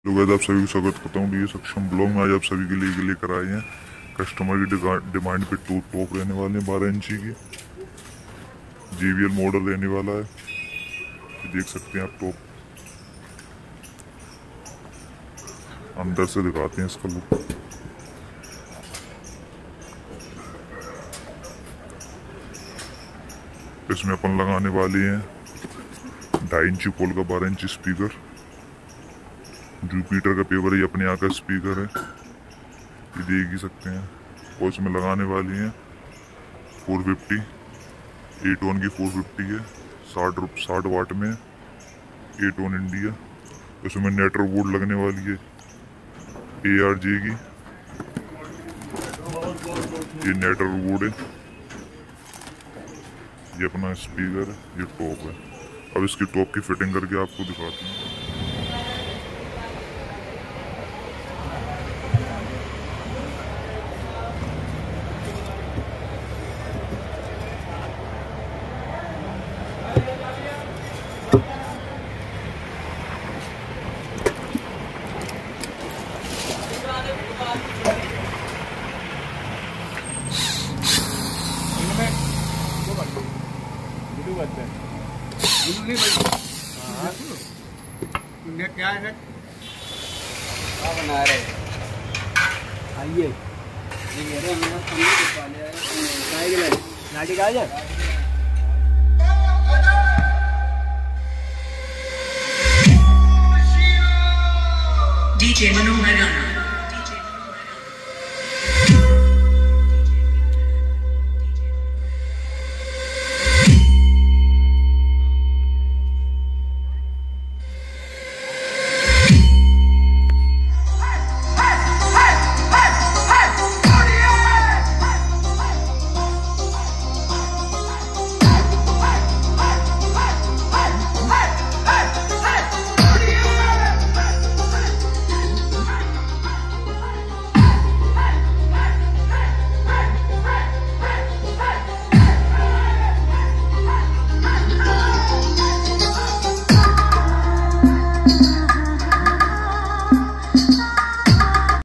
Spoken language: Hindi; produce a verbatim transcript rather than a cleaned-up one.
लोग आप सभी को स्वागत करता हूँ। ये सक्षम ब्लॉग में आज आप सभी के लिए लेकर आए हैं कस्टमर की डिमांड पे टू टॉप रहने वाले हैं बारह इंची की जीवीएल मॉडल रहने वाला है। देख सकते हैं आप टॉप, अंदर से दिखाते हैं इसका लुक। इसमें अपन लगाने वाले हैं ढाई इंची पोल का बारह इंची स्पीकर, जुपिटर का पेपर ही अपने यहाँ का स्पीकर है, ये देख ही सकते हैं। और इसमें लगाने वाली हैं फोर फिफ्टी एट वन की फोर फिफ्टी है, साठ साठ वाट में एट वन इंडिया। इसमें नेटवर्क बोर्ड लगने वाली है ए आर जे की, ये नेटवर्क बोर्ड है, ये अपना स्पीकर है, ये टॉप है। अब इसकी टॉप की फिटिंग करके आपको दिखाते हैं। क्या है क्या बना रहे? आइए गाड़ी का आ जाए। डीजे मनोहर राणा।